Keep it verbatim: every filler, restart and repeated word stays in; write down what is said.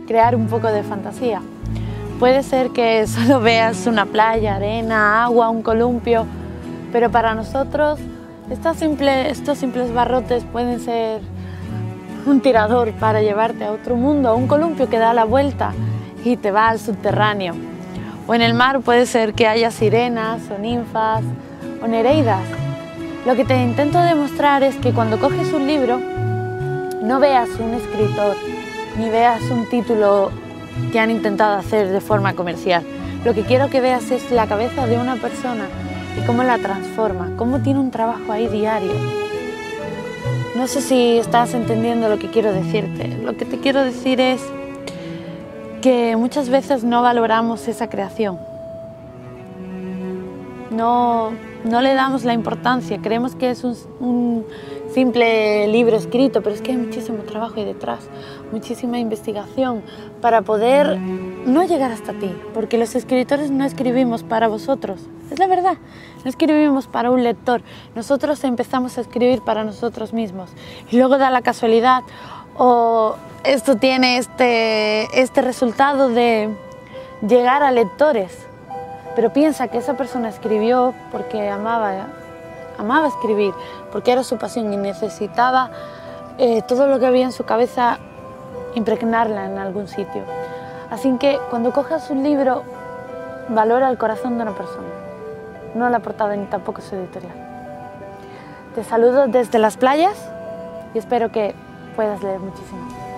crear un poco de fantasía. Puede ser que solo veas una playa, arena, agua, un columpio, pero para nosotros estas simple, estos simples barrotes pueden ser un tirador para llevarte a otro mundo, un columpio que da la vuelta y te va al subterráneo. O en el mar puede ser que haya sirenas o ninfas o nereidas. Lo que te intento demostrar es que cuando coges un libro no veas un escritor ni veas un título que han intentado hacer de forma comercial. Lo que quiero que veas es la cabeza de una persona y cómo la transforma, cómo tiene un trabajo ahí diario. No sé si estás entendiendo lo que quiero decirte. Lo que te quiero decir es que muchas veces no valoramos esa creación. No, no le damos la importancia, creemos que es un, un simple libro escrito, pero es que hay muchísimo trabajo ahí detrás, muchísima investigación para poder no llegar hasta ti, porque los escritores no escribimos para vosotros, es la verdad, no escribimos para un lector, nosotros empezamos a escribir para nosotros mismos y luego da la casualidad o esto tiene este, este resultado de llegar a lectores. Pero piensa que esa persona escribió porque amaba, amaba escribir, porque era su pasión y necesitaba eh, todo lo que había en su cabeza impregnarla en algún sitio. Así que cuando cojas un libro, valora el corazón de una persona, no la portada ni tampoco su editorial. Te saludo desde las playas y espero que puedas leer muchísimo.